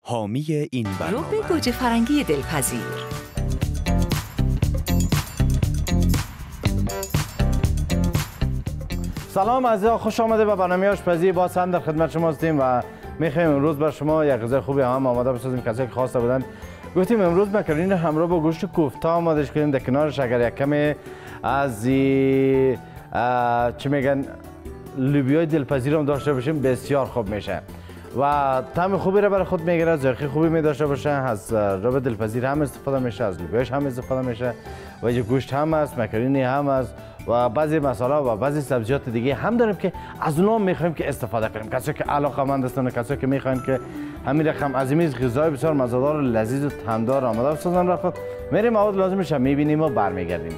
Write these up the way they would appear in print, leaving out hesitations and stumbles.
حامی این برنامه رب گوجه فرنگی دلپذیر. سلام عزیزان، خوش آمده به برنامه آشپزی باز هم در خدمت شما هستیم و میخوایم امروز بر شما یک غذای خوبی هم آماده بسازیم. کسایی که خواسته بودن گفتیم امروز مکرونی همراه با گوشت کوفته آمادهش کنیم، در کنارش اگر یک کمی از چی میگن لوبیای دلپذیر هم داشته باشیم بسیار خوب میشه و طعم خوبی را برای خود میگیره، ذائقه خوبی می داشته باشه. از رب دلپذیر هم استفاده میشه، از لوبیاش هم استفاده میشه و اینجا گوشت هم است، مکرونی هم است و بعضی مساله و بعضی سبزیات دیگه هم داریم که از اونها میخوایم که استفاده کنیم. کسایی که علاقه‌مند هستن، کسایی که میخواین که همین رقم از این غذای بسیار مزه‌دار و لذیذ و طعمدار آماده بسازن را خود میریم مواد لازمش هم میبینیم و برمیگردیم.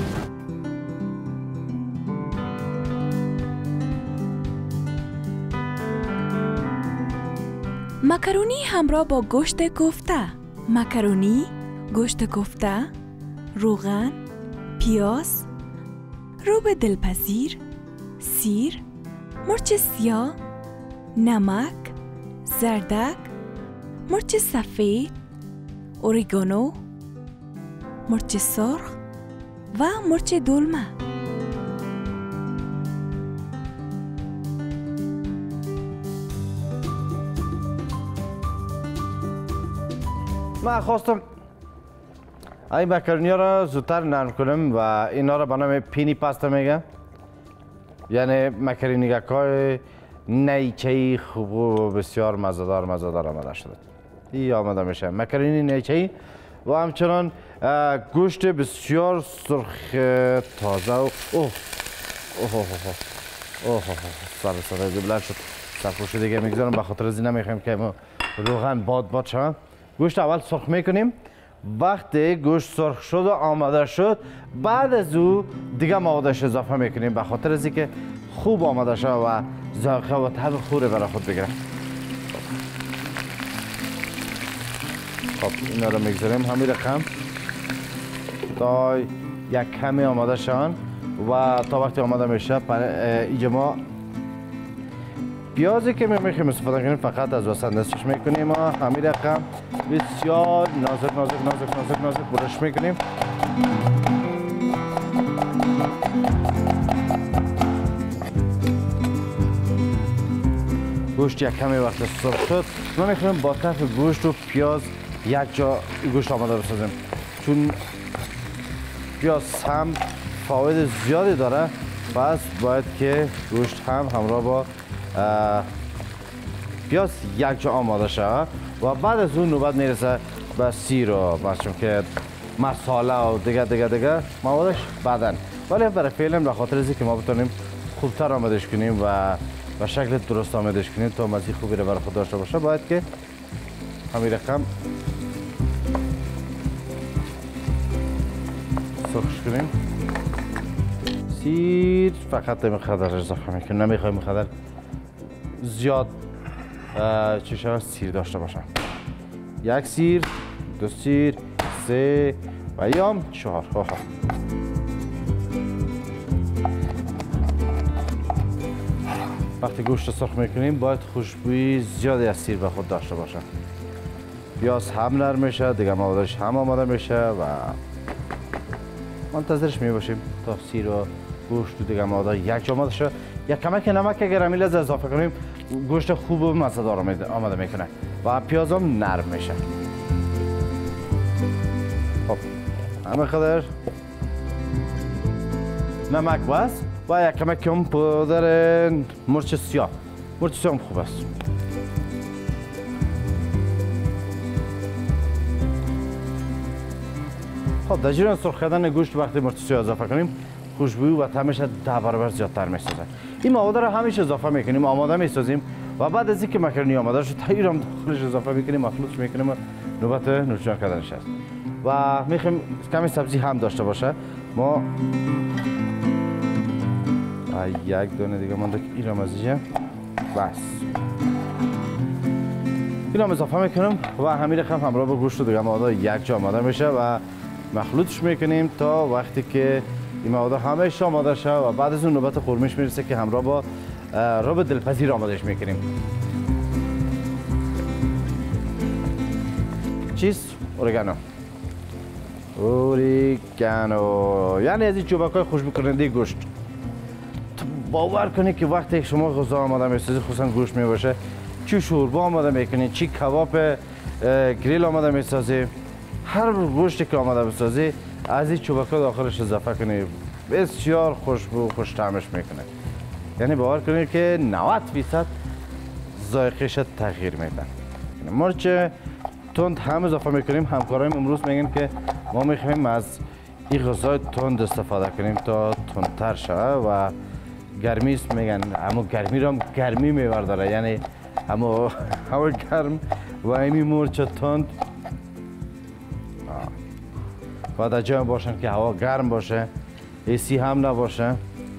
مکرونی همراه با گوشت کوفته. مکرونی، گوشت کوفته، روغن، پیاز، رب دلپذیر، سیر، مرچ سیاه، نمک، زردک، مرچ سفید، اوریگانو، مرچ سرخ و مرچ دلمه. من خواستم این مکرونی ها را زودتر نرم کنم و اینا را به نام پینی پاستا میگم، یعنی مکرونیک های نیچه‌ای خوب و بسیار مزه‌دار آماده شده. این آماده میشه مکرونی نیچه‌ای و همچنان گوشت بسیار سرخ تازه و سر بلند شد. سرخوش دیگه میگذارم به خاطر از این نمیخوایم که روغن باد شد. گوشت اول سرخ میکنیم، وقتی گوشت سرخ شد و آماده شد بعد از او دیگه موادش اضافه میکنیم به خاطر از اینکه خوب آماده شد و ذائقه و طعم خوبی برای خود بگیره. خب اینا رو میگذاریم همین رقم تا یک کمی آماده شون و تا وقتی آماده میشه اینجا ما پیازی که میخوایم استفاده کنیم فقط از وسط نصفش میکنیم و همین رقم بسیار نازک برش میکنیم. گوشت یک کمی وقت سرخ شد ما میخوایم با طرف گوشت و پیاز یک جا گوشت آماده بسازیم، چون پیاز هم فواید زیادی داره، پس باید که گوشت هم همراه با پیاز یک جا آماده شود و بعد از اون نوبت میرسه به سیر و مثلا که مساله و دیگه موادش بعدن، ولی برای فعلا به خاطر از اینکه ما بتونیم خوبتر آمادهش کنیم و به شکل درست آمادهش کنیم تا مزه خوبی رو برای خود داشته باشه باید که همین رقم سرخش کنیم. سیر فقط مقدار اضافه میکنیم، نمیخوایم مقدار زیاد سیر داشته باشم. یک سیر، دو سیر، سه و یا چهار. وقتی گوشت سرخ میکنیم باید خوشبویی زیادی از سیر به خود داشته باشه. پیاز هم نرم میشه، دیگه موادش هم آماده میشه و منتظرش میباشیم تا سیر و گوشت و دیگه مواد یک جا آماده شه. یک کمک نمک اگر امیل از اضافه کنیم گوشت خوب و مزه‌دار آماده میکنه و پیاز هم نرم میشه. خب همه خدر نمک بس و یک کمک هم پودر مرچ سیاه هم خوب است. خب در جریان سرخ کردن گوشت وقتی مرچ سیاه اضافه کنیم خوشبویی و طعمش 10 برابر زیادتر میسازه. این مواد رو همیشه اضافه میکنیم، آماده میسازیم و بعد از اینکه مکرونی آماده شد تغییر هم داخلش اضافه میکنیم، مخلوطش میکنیم و نوبت نوشابه کردنش است. و میخوایم کمی سبزی هم داشته باشه. ما یک دونه دیگه مونده که این مزیجه بس این هم اضافه میکنم و همین رقم همراه با گوشت و دیگه مواد یک جا آماده میشه و مخلوطش میکنیم تا وقتی که این مواد همه آماده شه و بعد از اون نوبت قرمه‌اش میرسه که همراه با رب دلپذیر آمادهش میکنیم. چیز اورگانو. اوریگانو یعنی از این چوبکای خوشبو کننده گوشت. تو باور کنی که وقتی شما غذا آماده می‌سازی خصوصا گوشت میباشه چی شوربا آماده میکنی چی کباب گریل آماده میسازی هر گوشتی که آماده بسازی از این چوبکا داخلش اضافه کنی بسیار خوشبو خوش طعمش میکنه یعنی باور کنی که 90% ذائقه‌اش تغییر میده مرچ تند هم اضافه میکنیم همکارایم امروز میگن که ما میخوایم از این غذای تند استفاده کنیم تا تندتر شود و گرمی است میگن اما گرمی رو هم گرمی میبرداره یعنی اما هوا گرم و این مرچ تند باید در جای باشن که هوا گرم باشه ایسی هم نباشه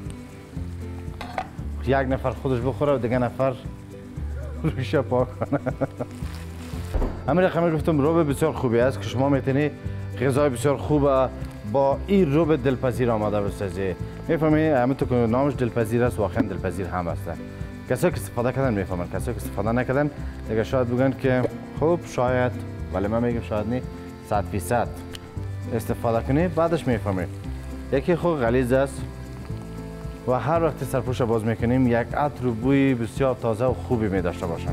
یک نفر خودش بخوره و دیگه نفر روش پاک کنه همین رقمی گفتم روب بسیار خوبی است که شما میتونی غذای بسیار خوب با این روب دلپذیر آماده بسازی میفهمی همینطور که نامش دلپذیر است واقعا دلپذیر هم است کسایی که استفاده کردن میفهمن کسایی که استفاده نکردن دیگه شاید بگن که خوب شاید ولی من میگم شاید نی 100% استفاده کنی بعدش میفهمی یکی خوب غلیظ است و هر وقت سرپوش باز میکنیم یک عطر و بوی بسیار تازه و خوبی می داشته باشن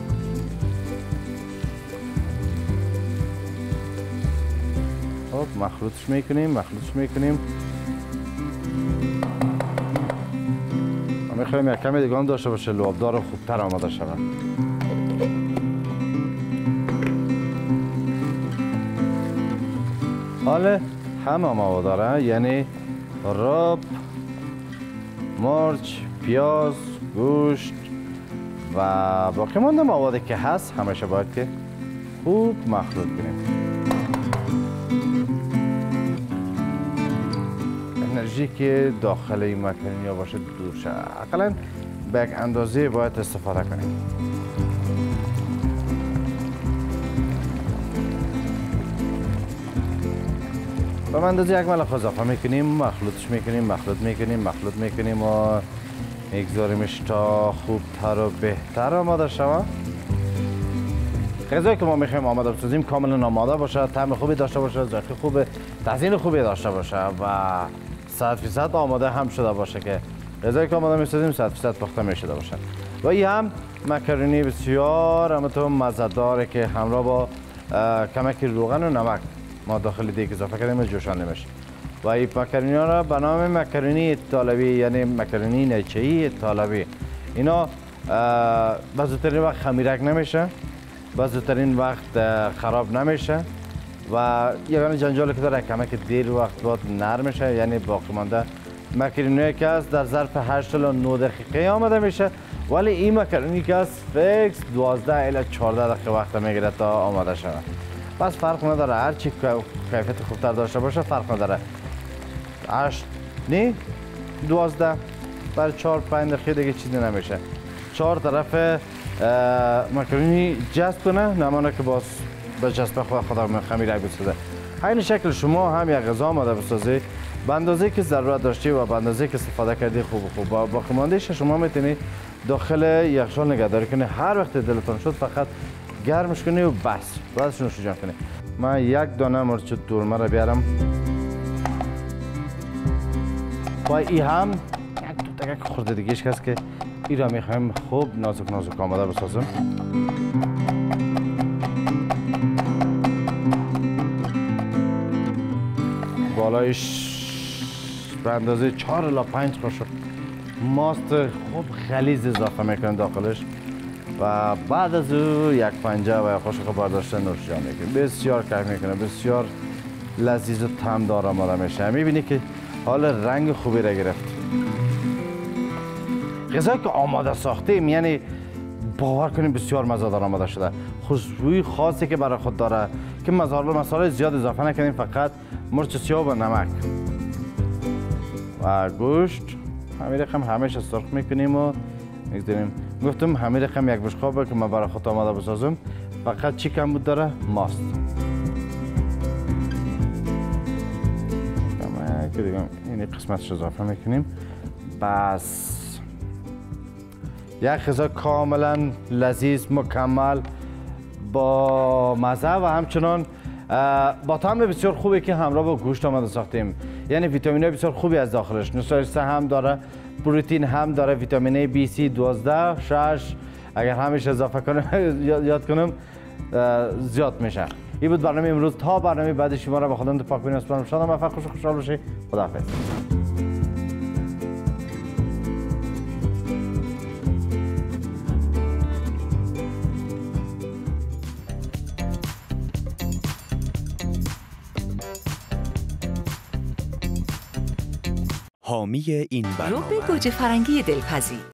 خب مخلوطش میکنیم میخوایم یک کمی دیگه هم داشته باشه لعابدار و خوبتر آماده شود حالا همه مواد داره یعنی رب مرچ پیاز گوشت و باقی مانده موادی که هست همیشه باید که خوب مخلوط کنیم انرژی که داخل این مکرونی باشه دور شد اقلا به یک اندازه باید استفاده کنیم به اندازه یک ملح اضافه میکنیم مخلوطش میکنیم و میگذاریمش تا خوبتر و بهتر آماده شود غذایی که ما میخوایم آماده بسازیم کاملا آماده باشه طعم خوبی داشته باشه ذائقه خوبه تزیین خوبی داشته باشه و 100% آماده هم شده باشه که غذایی که آماده میسازیم 100% پخته میشده باشه و این هم مکرونی بسیار همونطور مزه‌داره که همراه با کمک روغن و نمک ما داخل دیگ اضافه کردیم جوشانده میشه و این مکرونی ها را به نام مکرونی ایتالوی یعنی مکرونی نیچه‌ای ایتالوی اینا به زودترین وقت خمیرک نمیشه به زودترین وقت خراب نمیشه و یگانه جنجالی که داره کمک دیر وقت بعد نرم میشه یعنی باقی مانده مکرونی که است در ظرف 8 تا 9 دقیقه آماده میشه ولی این مکرونی که است فیکس 12 الی 14 دقیقه وقت میگیره تا آماده شود پس فرق نداره هر چی کیفیت خوبتر داشته باشه فرق نداره 8 نه 12 بر 4 5 دقیقه دیگه چیزی نمیشه 4 طرف مکرونی جذب کنه نمانه که باز به جذب خدا خمیرک بسازه همین شکل شما هم یک غذا آماده بسازی به اندازه‌ای که ضرورت داشتی و به اندازه‌ای که استفاده کردی خوب باقی مانده‌اش شما میتونی داخل یخچال نگهداری کنی هر وقت دلتون شد فقط گرمش کنی و بس بعدش نوش جان کنی من یک دانه مرچ دورمه را بیارم و این هم یک دو تک خورده دیگه‌اش هست که این را میخوایم خوب نازک آماده بسازم بالایش به اندازه 4 الی 5 قاشق ماست خوب غلیظ اضافه میکنیم داخلش و بعد از او یک پنجه و یک قاشق برداشته نوش جان میکنیم بسیار کیف میکنه بسیار لذیذ و طعمدار آماده میشه میبینی که حال رنگ خوبی را گرفت غذایی که آماده ساختیم یعنی باور کنیم بسیار مزه‌دار آماده شده خوشبوی خاصی که برای خود داره که مصالح زیاد اضافه نکنیم فقط مرچ سیاه و نمک و گوشت همین رقم همیشه سرخ میکنیم و میگذاریم گفتم همین رقم یک بشقابه که من برای خود آماده بسازم فقط چی کم بود داره ماست این قسمتش اضافه میکنیم بس یک غذا کاملا لذیذ مکمل با مزه و همچنان با طعم بسیار خوبی که همراه با گوشت آماده ساختیم. یعنی ویتامین‌های بسیار خوبی از داخلش، نوشابه هم داره، پروتئین هم داره، ویتامین B12 6 اگر همیشه اضافه کنم یاد کنم زیاد میشه. این بود برنامه امروز. تا برنامه بعد شما را به خداوند پاک بینم سپارم. شاد و موفق و خوشحال باشید. خداحافظ. حامی این برنامه رو به گوجه فرنگی دلپذیر.